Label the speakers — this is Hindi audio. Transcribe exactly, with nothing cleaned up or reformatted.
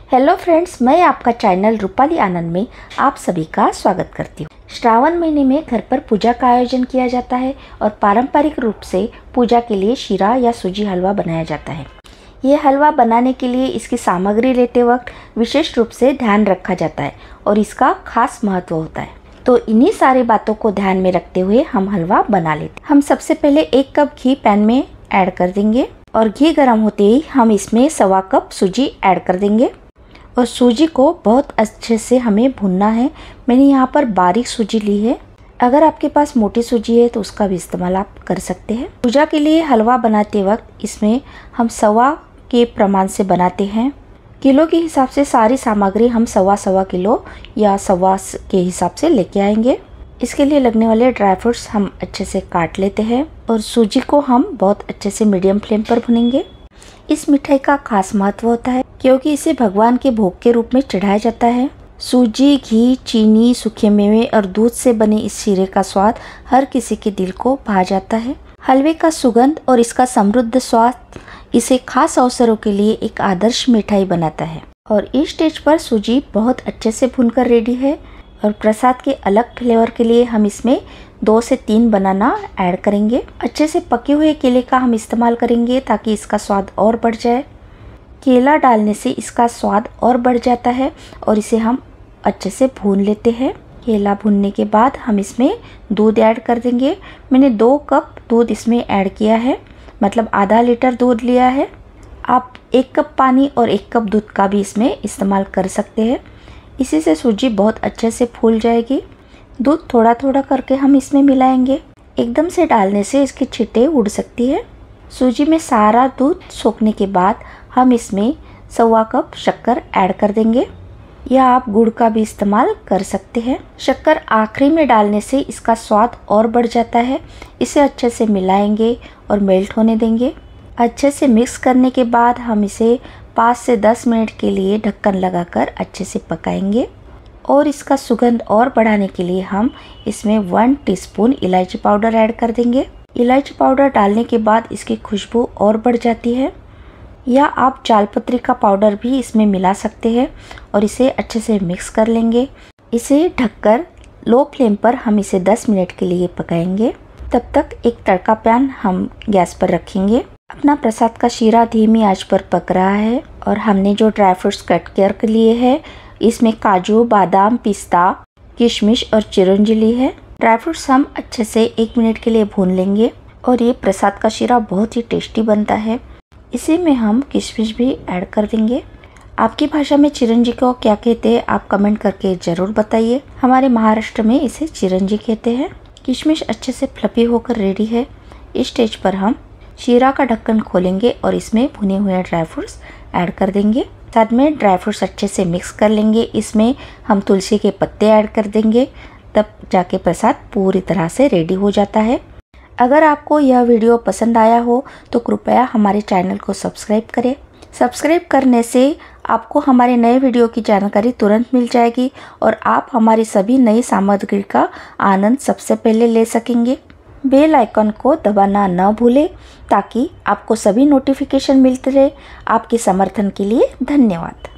Speaker 1: हेलो फ्रेंड्स, मैं आपका चैनल रूपाली आनंद में आप सभी का स्वागत करती हूँ। श्रावण महीने में घर पर पूजा का आयोजन किया जाता है और पारंपरिक रूप से पूजा के लिए शीरा या सूजी हलवा बनाया जाता है। ये हलवा बनाने के लिए इसकी सामग्री लेते वक्त विशेष रूप से ध्यान रखा जाता है और इसका खास महत्व होता है। तो इन्हीं सारी बातों को ध्यान में रखते हुए हम हलवा बना लेते हैं। हम सबसे पहले एक कप घी पैन में ऐड कर देंगे और घी गर्म होते ही हम इसमें सवा कप सूजी ऐड कर देंगे और सूजी को बहुत अच्छे से हमें भूनना है। मैंने यहाँ पर बारीक सूजी ली है। अगर आपके पास मोटी सूजी है तो उसका भी इस्तेमाल आप कर सकते हैं। पूजा के लिए हलवा बनाते वक्त इसमें हम सवा के प्रमाण से बनाते हैं। किलो के हिसाब से सारी सामग्री हम सवा सवा किलो या सवा के हिसाब से लेके आएंगे। इसके लिए लगने वाले ड्राई फ्रूट्स हम अच्छे से काट लेते हैं और सूजी को हम बहुत अच्छे से मीडियम फ्लेम पर भुनेंगे। इस मिठाई का खास महत्व होता है क्योंकि इसे भगवान के भोग के रूप में चढ़ाया जाता है। सूजी, घी, चीनी, सूखे मेवे और दूध से बने इस शीरे का स्वाद हर किसी के दिल को भा जाता है। हलवे का सुगंध और इसका समृद्ध स्वाद इसे खास अवसरों के लिए एक आदर्श मिठाई बनाता है। और इस स्टेज पर सूजी बहुत अच्छे से भुनकर रेडी है और प्रसाद के अलग फ्लेवर के लिए हम इसमें दो से तीन बनाना ऐड करेंगे। अच्छे से पके हुए केले का हम इस्तेमाल करेंगे ताकि इसका स्वाद और बढ़ जाए। केला डालने से इसका स्वाद और बढ़ जाता है और इसे हम अच्छे से भून लेते हैं। केला भूनने के बाद हम इसमें दूध ऐड कर देंगे। मैंने दो कप दूध इसमें ऐड किया है, मतलब आधा लीटर दूध लिया है। आप एक कप पानी और एक कप दूध का भी इसमें इस्तेमाल कर सकते हैं। इसी से सूजी बहुत अच्छे से फूल जाएगी। दूध थोड़ा थोड़ा करके हम इसमें मिलाएंगे। एकदम से डालने से इसकी छींटे उड़ सकती है। सूजी में सारा दूध सोखने के बाद हम इसमें सवा कप शक्कर ऐड कर देंगे या आप गुड़ का भी इस्तेमाल कर सकते हैं। शक्कर आखिरी में डालने से इसका स्वाद और बढ़ जाता है। इसे अच्छे से मिलाएंगे और मेल्ट होने देंगे। अच्छे से मिक्स करने के बाद हम इसे पाँच से दस मिनट के लिए ढक्कन लगाकर अच्छे से पकाएंगे और इसका सुगंध और बढ़ाने के लिए हम इसमें वन टीस्पून इलायची पाउडर ऐड कर देंगे। इलायची पाउडर डालने के बाद इसकी खुशबू और बढ़ जाती है। या आप जालपत्री का पाउडर भी इसमें मिला सकते हैं और इसे अच्छे से मिक्स कर लेंगे। इसे ढककर लो फ्लेम पर हम इसे दस मिनट के लिए पकाएंगे। तब तक एक तड़का पैन हम गैस पर रखेंगे। अपना प्रसाद का शीरा धीमी आंच पर पक रहा है और हमने जो ड्राई फ्रूट्स कट कर लिए हैं इसमें काजू, बादाम, पिस्ता, किशमिश और चिरौंजी ली है। ड्राई फ्रूट्स हम अच्छे से एक मिनट के लिए भून लेंगे और ये प्रसाद का शीरा बहुत ही टेस्टी बनता है। इसी में हम किशमिश भी ऐड कर देंगे। आपकी भाषा में चिरंजी को क्या कहते हैं आप कमेंट करके ज़रूर बताइए। हमारे महाराष्ट्र में इसे चिरंजी कहते हैं। किशमिश अच्छे से फ्लफी होकर रेडी है। इस स्टेज पर हम शीरा का ढक्कन खोलेंगे और इसमें भुने हुए ड्राई फ्रूट्स ऐड कर देंगे। साथ में ड्राई फ्रूट्स अच्छे से मिक्स कर लेंगे। इसमें हम तुलसी के पत्ते ऐड कर देंगे, तब जाके प्रसाद पूरी तरह से रेडी हो जाता है। अगर आपको यह वीडियो पसंद आया हो तो कृपया हमारे चैनल को सब्सक्राइब करें। सब्सक्राइब करने से आपको हमारे नए वीडियो की जानकारी तुरंत मिल जाएगी और आप हमारी सभी नई सामग्री का आनंद सबसे पहले ले सकेंगे। बेल आइकन को दबाना न भूलें ताकि आपको सभी नोटिफिकेशन मिलते रहे। आपके समर्थन के लिए धन्यवाद।